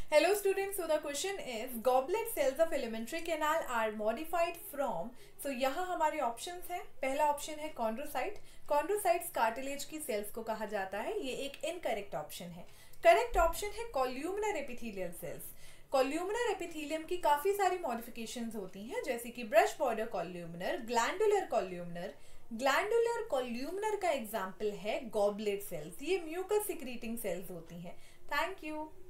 Hello students, so the question is goblet cells of alimentary canal are modified from. So यहाँ हमारे options हैं. पहला option है chondrocyte. Chondrocytes cartilage की cells को कहा जाता है. ये एक इनकरेक्ट ऑप्शन है. करेक्ट ऑप्शन है columnar epithelial cells. Columnar epithelium की काफ़ी सारी मॉडिफिकेशंस होती हैं, जैसे कि brush border columnar, glandular columnar. Glandular columnar का एग्जाम्पल है गॉबलेट सेल्स. ये म्यूकस सिक्रीटिंग सेल्स होती हैं. Thank you.